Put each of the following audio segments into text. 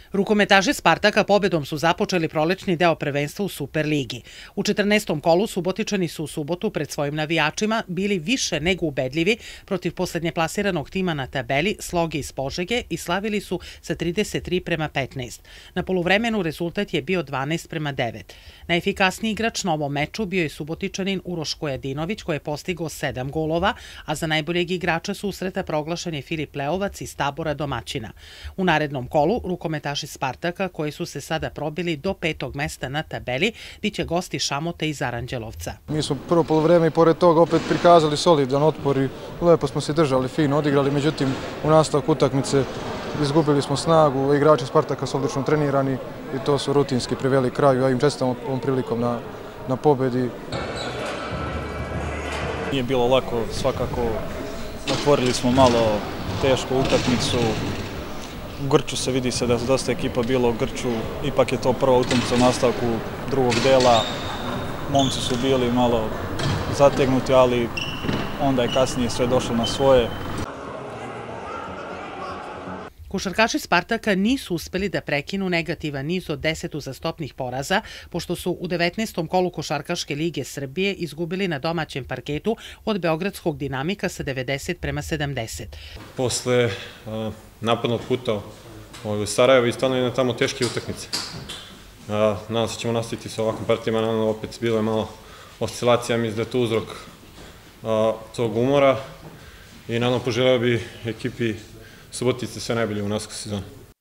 Rukometaši Spartaka pobedom su započeli prolećni deo prvenstva u Superligi. U 14. kolu Subotičani su u subotu pred svojim navijačima bili više nego ubedljivi protiv poslednje plasiranog tima na tabeli Sloge iz Požege i slavili su sa 33:15. Na poluvremenu rezultat je bio 12:9. Najefikasniji igrač na ovom meču bio je Subotičanin Uroš Kojadinović koji je postigao 7 golova, a za najboljeg igrača susreta proglašen je Filip Leovac iz tabora domaćina. U narednom kolu rukometaši Spartaka, koji su se sada probili do 5. mesta na tabeli, biće gosti Šamota iz Aranđelovca. Mi smo prvo poluvreme i pored toga opet prikazali solidan otpor i lepo smo se držali, fino odigrali, međutim u nastavku utakmice izgubili smo snagu, igrači Spartaka su odlično trenirani i to su rutinski priveli kraju, ja im čestitam ovom prilikom na pobedi. Nije bilo lako, svakako otvorili smo malo tešku utakmicu. U Grču se vidi se da je dosta ekipa bilo u Grču, ipak je to prva utakmica u nastavku drugog dela. Momci su bili malo zategnuti, ali onda je kasnije sve došlo na svoje. Košarkaši Spartaka nisu uspeli da prekinu negativan niz od 10 uzastopnih poraza, pošto su u 19. kolu Košarkaške lige Srbije izgubili na domaćem parketu od Beogradskog Dinamika sa 90:70. Posle napadnog puta u Sarajevo i stvarno je tamo teške utakmice. Nadam se da ćemo nastaviti sa ovakvim partijama, naravno opet bilo je malo oscilacija, mislim da je to uzrok tog umora i naravno poželeo bi ekipi Subotice sve najbolje u nastavku sezone.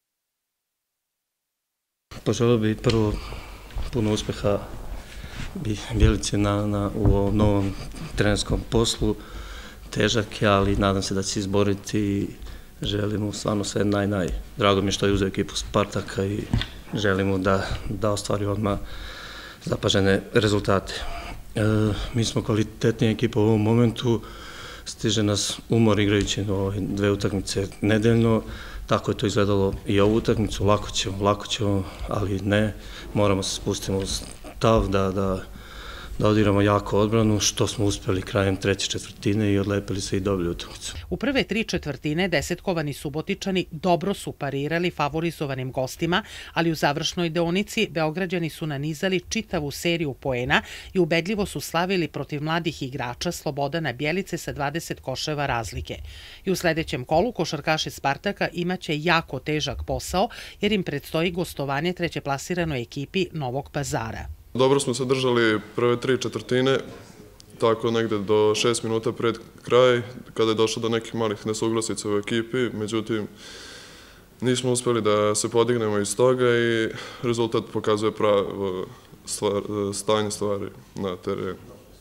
Poželeo bih prvo puno uspeha Bjelici u ovom novom trenerskom poslu. Težak je, ali nadam se da će se izboriti i želimo stvarno sve naj. Drago mi je što je uzeo ekipu Spartaka i želimo da ostvari odmah zapažene rezultate. Mi smo kvalitetnija ekipa u ovom momentu, stiže nas umor igrajući dve utakmice nedeljno, tako je to izgledalo i ovu utakmicu, lako ćemo, ali ne, moramo se spustiti u stav da odigramo jako odbranu, što smo uspeli krajem treće četvrtine i odlepili se i dobili utakmicu. U prve 3 četvrtine desetkovani Subotičani dobro su parirali favorizovanim gostima, ali u završnoj deonici Beograđani su nanizali čitavu seriju poena i ubedljivo su slavili protiv mladih igrača Slobodana Bjelice sa 20 koševa razlike. I u sledećem kolu košarkaši Spartaka imaće jako težak posao jer im predstoji gostovanje trećeplasiranoj ekipi Novog Pazara. Dobro smo se držali prve 3 četvrtine, tako negde do 6 minuta pred kraj, kada je došlo do nekih malih nesuglasica u ekipi, međutim nismo uspeli da se podignemo iz toga i rezultat pokazuje pravo stanje stvari na terenu.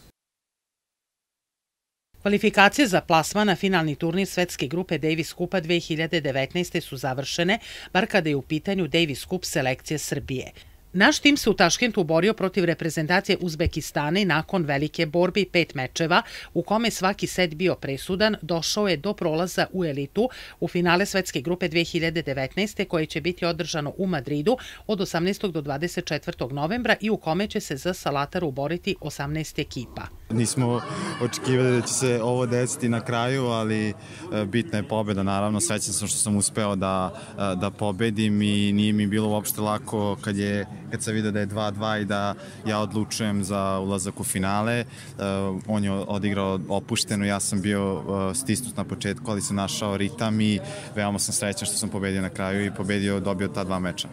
Kvalifikacije za plasman na finalni turnir svetske grupe Davis Kupa 2019. su završene, bar kada je u pitanju Davis Kup selekcije Srbije. Naš tim se u Taškentu borio protiv reprezentacije Uzbekistana i nakon velike borbe i 5 mečeva, u kome svaki set bio presudan, došao je do prolaza u elitu u finale svetske grupe 2019. koje će biti održano u Madridu od 18. do 24. novembra i u kome će se za Salataru boriti 18 ekipa. Nismo očekivali da će se ovo desiti na kraju, ali bitna je pobeda, naravno. Srećan sam što sam uspeo da pobedim i nije mi bilo uopšte lako kad sam vidio da je 2:2 i da ja odlučujem za ulazak u finale. On je odigrao opušteno, ja sam bio stisnut na početku, ali sam našao ritam i veoma sam srećan što sam pobedio na kraju i dobio ta 2 meča.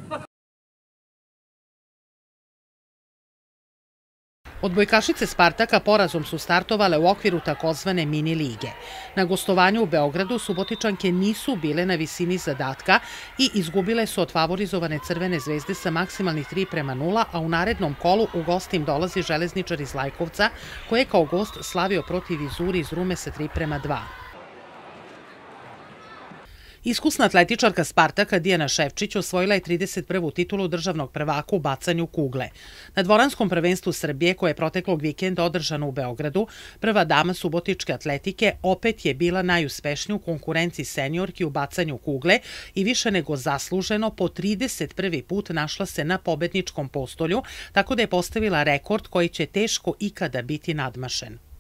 Odbojkašice Spartaka porazom su startovale u okviru takozvane mini lige. Na gostovanju u Beogradu Subotičanke nisu bile na visini zadatka i izgubile su od favorizovane Crvene zvezde sa maksimalnih 3:0, a u narednom kolu u gost im dolazi Železničar iz Lajkovca, koji je kao gost slavio protiv Izuri iz Rume sa 3:2. Iskusna atletičarka Spartaka Dijana Ševčić osvojila je 31. titulu državnog prvaka u bacanju kugle. Na dvoranskom prvenstvu Srbije, koje je proteklog vikenda održano u Beogradu, prva dama subotičke atletike opet je bila najuspešnija u konkurenciji seniorki u bacanju kugle i više nego zasluženo po 31. put našla se na pobedničkom postolju, tako da je postavila rekord koji će teško ikada biti nadmašen.